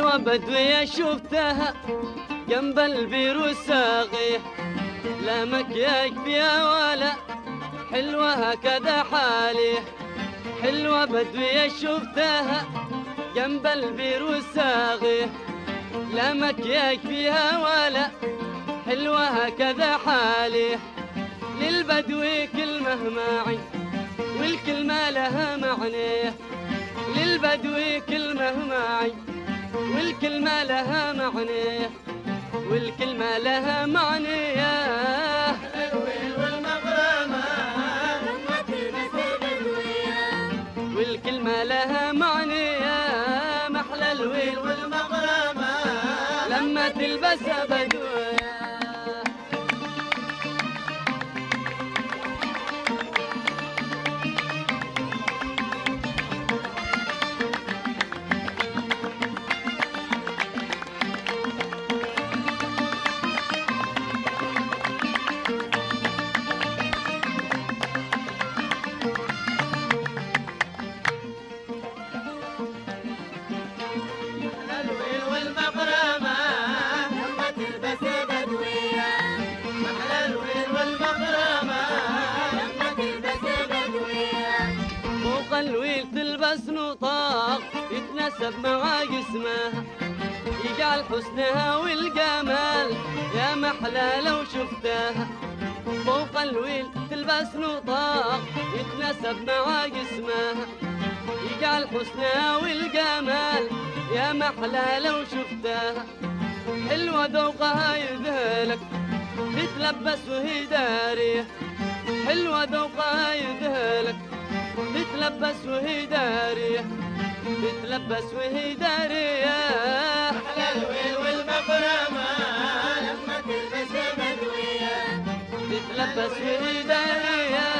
حلوة بدوية شفتها جنب البير والساقي، لا مكياج فيها ولا حلوة هكذا حالي. حلوة بدوية شفتها جنب البير والساقي، لا مكياج فيها ولا حلوة هكذا حالي. للبدوي كلمة معي والكلمة لها معنى، للبدوي كلمة معي والكلمة لها معنى، والكلمة لها معنى. يا الويل والمغرمة لما تلبس البدوية، والكلمة لها معنى. يا محلى الويل والمغرمة لما تلبسها بدوية. الويل والمغرمة لما تلبس البدوية، محلى الويل والمغرمة لما تلبس البدوية. فوق الويل تلبس نطاق يتناسب مع جسمها، يجعل حسنها والجمال يا محلى لو شفتها. فوق الويل تلبس نطاق يتناسب مع جسمها، يجعل حسنها والجمال يا محلى لو شفتها. حلوة ذوقها يذهلك تتلبس وهي دارية، حلوة ذوقها يذهلك تتلبس وهي دارية، تتلبس وهي دارية. محلى الويل والمغرمة لما تلبس البدوية، تتلبس وهي دارية.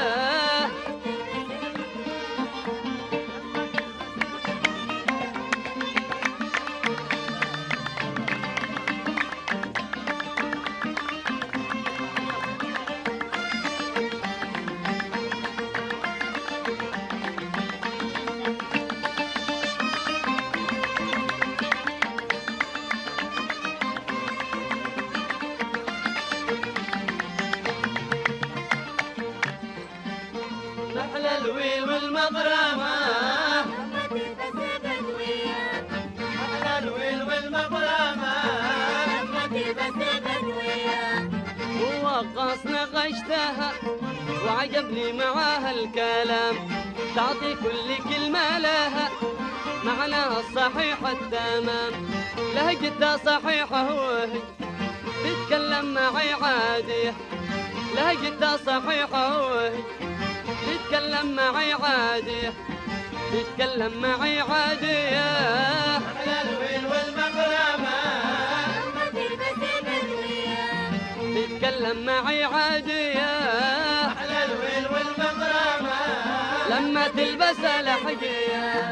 محلى الويل والمغرمة لما تلبس البدوية، محلى الويل والمغرمة لما تلبس البدوية. ووقص نغشتها وعجبني معاها الكلام، تعطي كل كلمة لها معناها الصحيح التمام. لهجتها صحيحة وهي تتكلم معي عادية، لهجتها صحيحة وهي تتكلم معي عادية، تتكلم معي عادية. محلى الويل والمغرمة لما تلبس البدوية، تتكلم معي عادية. محلى الويل والمغرمة لما تلبسها لحقية.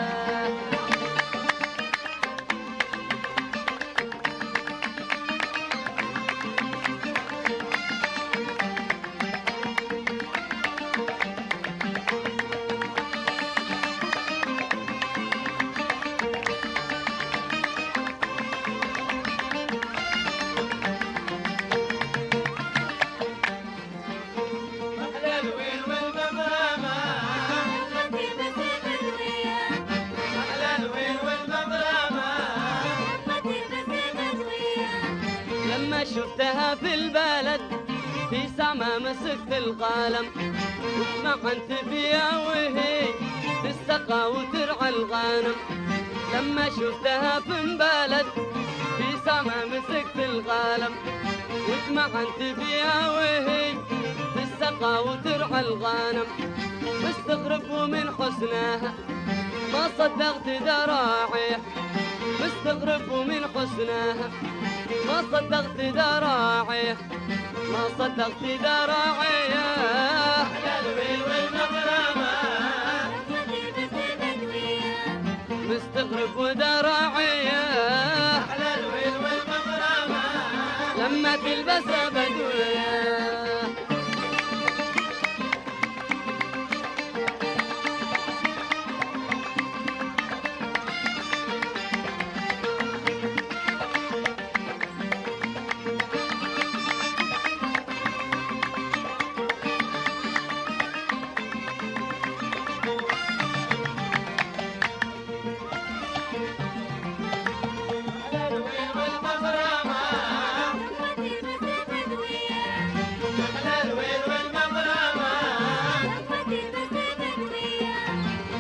محلى الويل والمغرمة لما تلبس البدوية، محلى الويل والمغرمة لما تلبس البدوية. لما شفتها في البلد في سما مسكت القلم، واتمعنت فيها وهي تستقى وترعى الغنم. لما شفتها في البلد في سما مسكت القلم، واتمعنت فيها وهي تستقى وترعى الغنم. مستغرب من حسنها ما صدقت ذراعي، مستغرب من حسنها ما صدقت ذراعي، ما صدقت ذراعي. محلى الويل والمغرمة لما تلبس البدوية، مستغرب وذراعي محلى الويل والمغرمة لما تلبسها بدوية.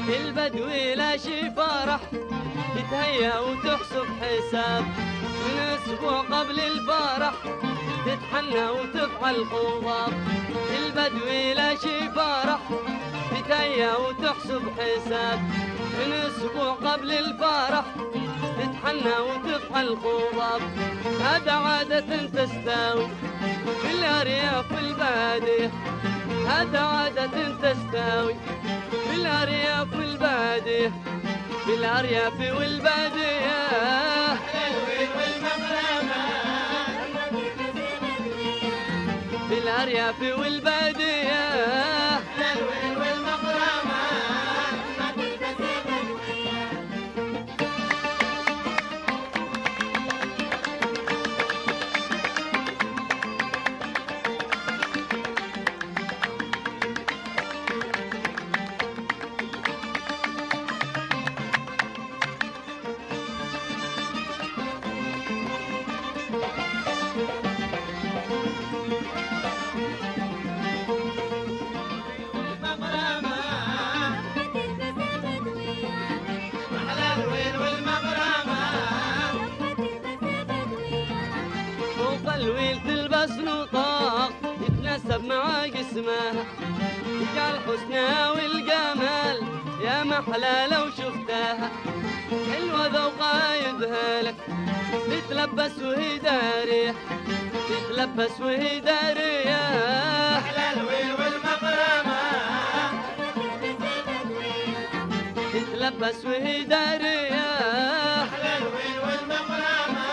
البدوي لا شي فرح تتهيأ وتحسب حساب من اسبوع قبل الفرح تتحنى وتفعل خضاب. البدوي لا شي فرح تتهيأ وتحسب حساب من اسبوع قبل الفرح تتحنى وتفعل خضاب. هذا عادة تستوي في الأرياف والبادية، هذا عادة تستوي في الأرياف والبادية، في الأرياف والبادية. في الأرياف والبادية الويل تلبس نطاق يتناسب مع جسمها، يجعل حسنها والجمال يا محلى لو شفتها. حلوة ذوقها يذهلك تتلبس وهي دارية، تتلبس وهي دارية. أحلى الويل والمغرمة تتلبس وهي دارية. أحلى الويل والمغرمة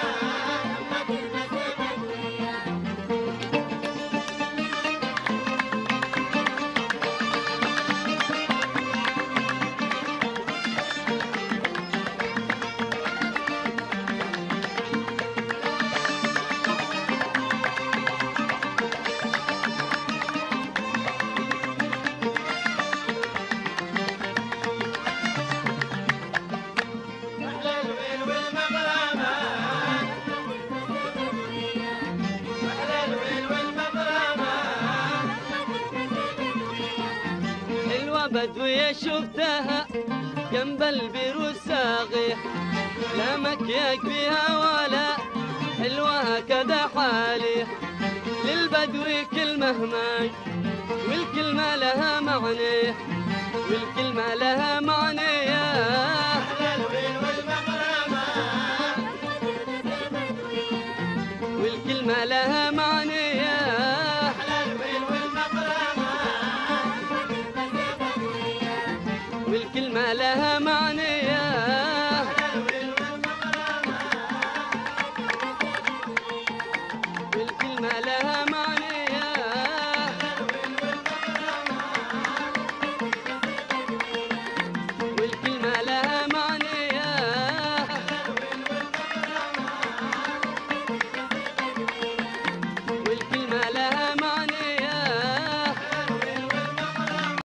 بدوية شفتها جنب البير والساقيح، لا مكياج فيها ولا حلوة هكذا حالي. للبدوي كلمة ماي والكلمة لها معنى، والكلمة لها معنى. أحلى الويل والمغرمة والكلمة لها معنى. أحلى الويل والمغرمة والكلمة لها معنى.